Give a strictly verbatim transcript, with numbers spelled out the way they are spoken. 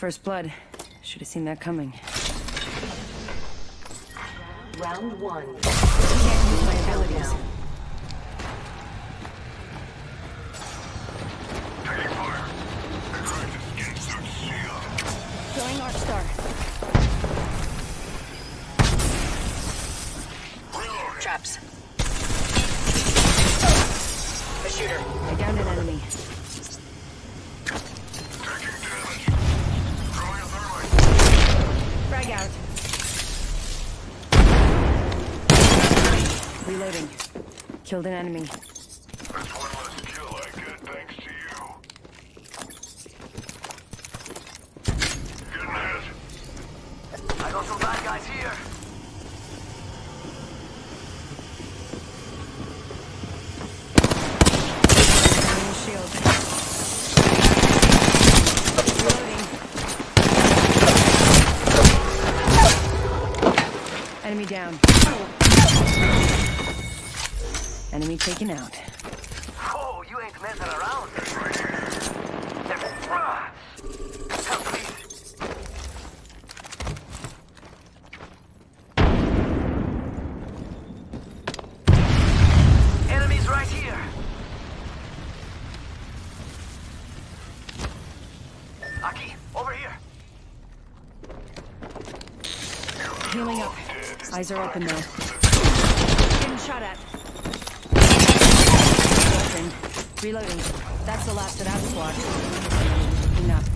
First blood. Should have seen that coming. Round one. Can't use my abilities. Taking fire. They're trying to get some shield. Throwing Arcstar. Reload. Traps. A shooter. I downed an enemy. Taking damage. Throwing a thermite. Frag out. Reloading. Killed an enemy. That's one less kill I get thanks to you. Getting hit. I got some bad guys here. Enemy shield. Reloading. Enemy down. Enemy taken out. Oh, you ain't messing around. It's right here. Help, please. Enemies right here. Aki, over here. Healing up. Eyes are open though. Getting shot at. Open. Reloading. That's the last of that squad. Enough.